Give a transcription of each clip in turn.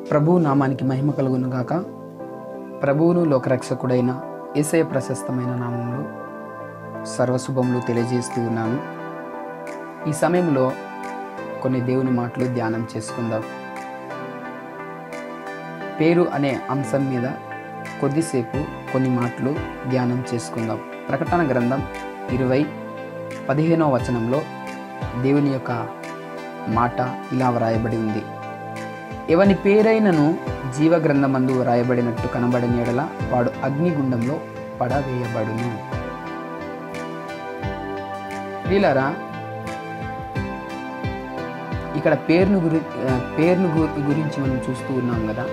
ప్రభువు నామానికి మహిమ కలుగును గాక. ప్రభువును లోకరక్షకుడైన యేసయ్య ప్రశస్తమైన నామంలో సర్వశుభములు తెలియజేస్తూ ఉన్నాను. ఈ సమయంలో కొన్ని దేవుని మాటలు ధ్యానం చేసుకుందాం. పేరు అనే అంశం మీద కొద్దిసేపు కొన్ని మాటలు ధ్యానం చేసుకుందాం. ప్రకటన గ్రంథం 20:15 వచనంలో దేవుని యొక్క మాట ఇలా వ్రాయబడి ఉంది. ఎవని పేరైనను జీవగ్రంథమందు వ్రాయబడినట్టు కనబడిన యెడల వాడు అగ్నిగుండంలో పడవేయబడును. ప్రియులారా, ఇక్కడ పేరును గురించి మనం చూస్తూ ఉన్నాం కదా.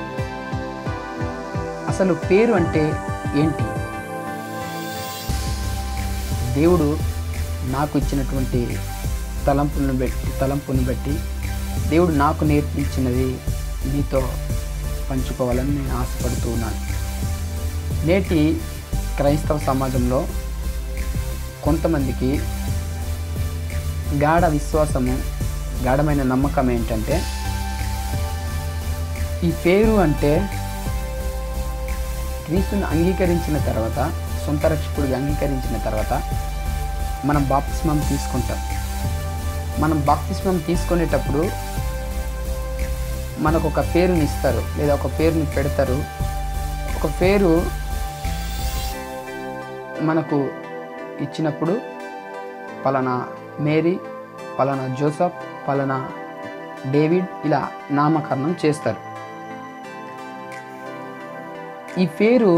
అసలు పేరు అంటే ఏంటి? దేవుడు నాకు ఇచ్చినటువంటి తలంపుని బట్టి దేవుడు నాకు నేర్పించినది మీతో పంచుకోవాలని నేను ఆశపడుతూ ఉన్నాను. నేటి క్రైస్తవ సమాజంలో కొంతమందికి గాఢమైన నమ్మకం ఏంటంటే, ఈ పేరు అంటే క్రీస్తుని అంగీకరించిన తర్వాత, సొంత రక్షకుడిగా అంగీకరించిన తర్వాత మనం బాప్తిస్మం తీసుకుంటాం. మనం బాప్తిస్మం తీసుకునేటప్పుడు మనకు ఒక పేరుని ఇస్తారు, లేదా ఒక పేరుని పెడతారు. ఒక పేరు మనకు ఇచ్చినప్పుడు పలానా మేరీ, పలానా జోసఫ్, పలానా డేవిడ్ ఇలా నామకరణం చేస్తారు. ఈ పేరు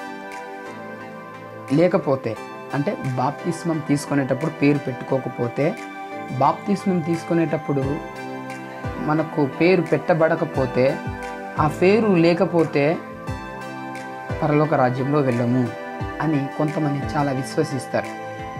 లేకపోతే, అంటే బాప్తిస్మం తీసుకునేటప్పుడు పేరు పెట్టుకోకపోతే, బాప్తిస్మం తీసుకునేటప్పుడు మనకు పేరు పెట్టబడకపోతే, ఆ పేరు లేకపోతే పరలోక రాజ్యంలో వెళ్ళము అని కొంతమంది చాలా విశ్వసిస్తారు.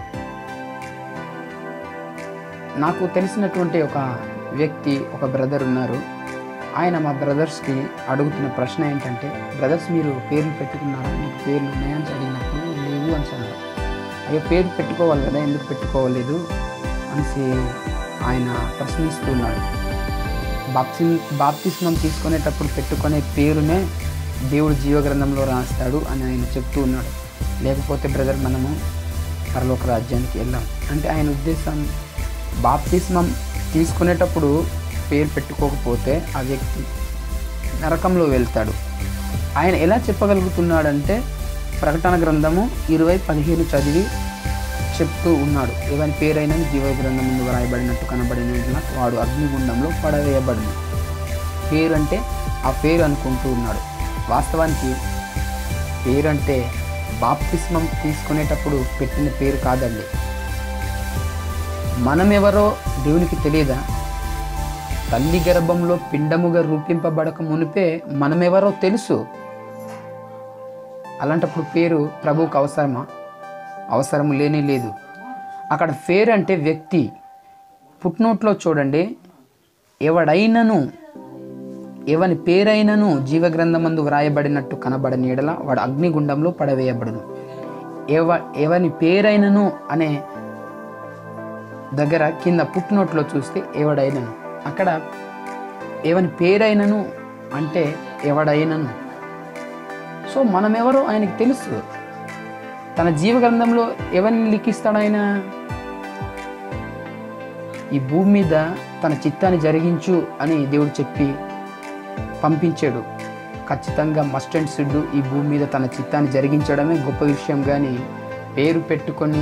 నాకు తెలిసినటువంటి ఒక వ్యక్తి, ఒక బ్రదర్ ఉన్నారు. ఆయన మా బ్రదర్స్కి అడుగుతున్న ప్రశ్న ఏంటంటే, బ్రదర్స్ మీరు పేర్లు పెట్టుకున్నారా, మీకు పేర్లు ఉన్నాయని అడిగినప్పుడు లేవు అని అన్నారు. అయ్యో, పేరు పెట్టుకోవాలి కదా, ఎందుకు పెట్టుకోవలేదు అనేసి ఆయన ప్రశ్నిస్తున్నాడు. బాప్తిస్మం తీసుకునేటప్పుడు పెట్టుకునే పేరునే దేవుడు జీవగ్రంథంలో రాస్తాడు అని ఆయన చెప్తూ ఉన్నాడు. లేకపోతే బ్రదర్ మనము పరలోక రాజ్యానికి వెళ్ళాం అంటే ఆయన ఉద్దేశం, బాప్తిస్మం తీసుకునేటప్పుడు పేరు పెట్టుకోకపోతే ఆ వ్యక్తి నరకంలో వెళ్తాడు. ఆయన ఎలా చెప్పగలుగుతున్నాడంటే, ప్రకటన గ్రంథము 20:15 చదివి చెప్తూ ఉన్నాడు. ఎవరి పేరైనా జీవగ్రంథం ముందు వ్రాయబడినట్టు కనబడిన వాడు అగ్నిగుండంలో పడవేయబడును. పేరు అంటే ఆ పేరు అనుకుంటూ ఉన్నాడు. వాస్తవానికి పేరు అంటే బాప్తిస్మం తీసుకునేటప్పుడు పెట్టిన పేరు కాదండి. మనమెవరో దేవునికి తెలియదా? తల్లి గర్భంలో పిండముగా రూపింపబడక మునిపే మనమెవరో తెలుసు. అలాంటప్పుడు పేరు ప్రభువుకు అవసరమా? అవసరం లేనే లేదు. అక్కడ పేరు అంటే వ్యక్తి. పుట్నోట్లో చూడండి, ఎవని పేరైనను జీవగ్రంథమందు వ్రాయబడినట్టు కనబడని యెడల వాడు అగ్నిగుండంలో పడవేయబడును. ఎవని పేరైనను అనే దగ్గర కింద పుట్నోట్లో చూస్తే ఎవడైనను, అక్కడ ఎవని పేరైనను అంటే ఎవడైనను. సో మనమెవరో ఆయనకు తెలుసు. తన జీవగ్రంథంలో ఎవరిని లిఖిస్తాడు ఆయన? ఈ భూమి మీద తన చిత్తాన్ని జరిగించు అని దేవుడు చెప్పి పంపించాడు. ఖచ్చితంగా మస్ట్ అండ్ షుడ్ ఈ భూమి మీద తన చిత్తాన్ని జరిగించడమే గొప్ప విషయం. కానీ పేరు పెట్టుకొని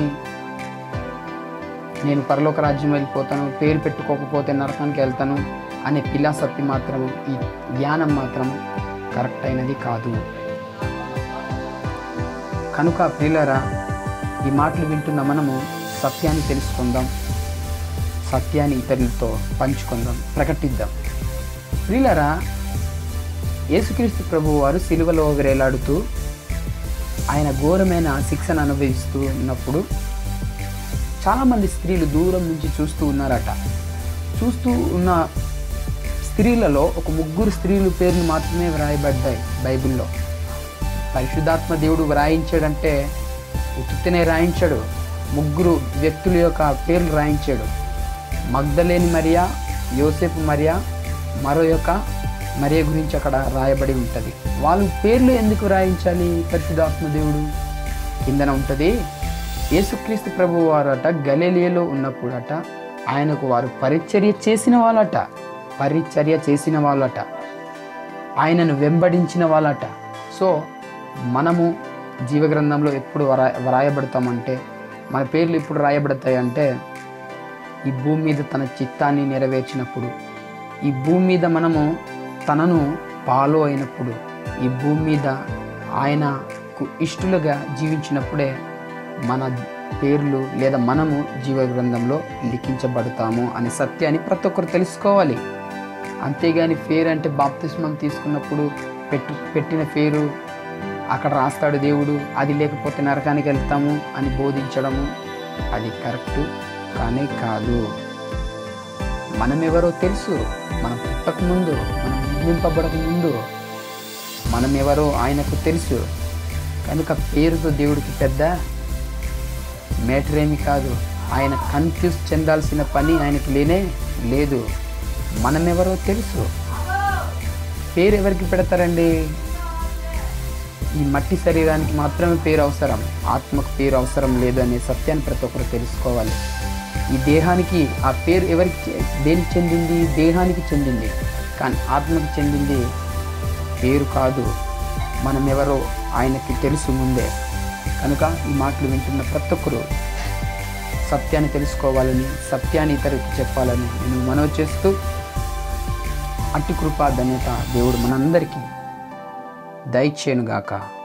నేను పరలోక రాజ్యం వెళ్ళిపోతాను, పేరు పెట్టుకోకపోతే నరకానికి వెళ్తాను అనే ఫిలాసఫీ మాత్రం, ఈ జ్ఞానం మాత్రం కరెక్ట్ అయినది కాదు. కనుక ప్రియులారా, ఈ మాటలు వింటున్న మనము సత్యాన్ని తెలుసుకుందాం, సత్యాన్ని ఇతరులతో పంచుకుందాం, ప్రకటిద్దాం. ప్రియులారా, యేసుక్రీస్తు ప్రభువు వారు సిలువలో వేలాడుతూ ఆయన ఘోరమైన శిక్షను అనుభవిస్తూ ఉన్నప్పుడు చాలామంది స్త్రీలు దూరం నుంచి చూస్తూ ఉన్నారట. చూస్తూ ఉన్న స్త్రీలలో ఒక 3 స్త్రీలు పేర్లు మాత్రమే వ్రాయబడ్డాయి బైబిల్లో. పరిశుద్ధాత్మ దేవుడు వ్రాయించాడంటే ఉత్తినే రాయించాడు. 3 వ్యక్తుల యొక్క పేర్లు రాయించాడు. మగ్దలేని మరియా, యోసేపు మరియా, మరో యొక్క మరియ గురించి అక్కడ రాయబడి ఉంటుంది. వాళ్ళు పేర్లు ఎందుకు రాయించాలి పరిశుద్ధాత్మ దేవుడు? కిందన ఉంటుంది, యేసుక్రీస్తు ప్రభు వారట గలిలయలో ఉన్నప్పుడట ఆయనకు వారు పరిచర్య చేసిన వాళ్ళట, ఆయనను వెంబడించిన వాళ్ళట. సో మనము జీవగ్రంథంలో ఎప్పుడు వ్రాయబడతామంటే, మన పేర్లు ఎప్పుడు రాయబడతాయంటే ఈ భూమి మీద తన చిత్తాన్ని నెరవేర్చినప్పుడు, ఈ భూమి మీద మనము తనను ఫాలో అయినప్పుడు, ఈ భూమి మీద ఆయనకు ఇష్టలుగా జీవించినప్పుడే మన పేర్లు లేదా మనము జీవగ్రంథంలో లిఖించబడతాము అనే సత్యాన్ని ప్రతి ఒక్కరు తెలుసుకోవాలి. అంతేగాని పేరు అంటే బాప్తిస్మం తీసుకున్నప్పుడు పెట్టిన పేరు అక్కడ రాస్తాడు దేవుడు, అది లేకపోతే నరకానికి వెళ్తాము అని బోధించడము అది కరెక్టు కానే కాదు. మనం ఎవరో తెలుసు, మనం పుట్టక ముందు, మనం నిర్మింపబడక ముందు మనం ఎవరో ఆయనకు తెలుసు. కనుక పేరుతో దేవుడికి పెద్ద మ్యాటర్ ఏమి కాదు. ఆయన కన్ఫ్యూజ్ చెందాల్సిన పని ఆయనకి లేనే లేదు. మనం ఎవరో తెలుసు. పేరు ఎవరికి పెడతారండి? ఈ మట్టి శరీరానికి మాత్రమే పేరు అవసరం, ఆత్మకు పేరు అవసరం లేదు అనే సత్యాన్ని ప్రతి ఒక్కరు తెలుసుకోవాలి. ఈ దేహానికి ఆ పేరు దేనికి చెందింది? దేహానికి చెందింది. కానీ ఆత్మకి చెందింది పేరు కాదు. మనం ఎవరో ఆయనకి తెలుసు ముందే. కనుక ఈ మాటలు వింటున్న ప్రతి ఒక్కరు సత్యాన్ని తెలుసుకోవాలని, సత్యాన్ని ఇతరులకు చెప్పాలని నేను మనవి చేస్తూ, అట్టి కృపా ధన్యత దేవుడు మనందరికీ దయచేయునుగాక.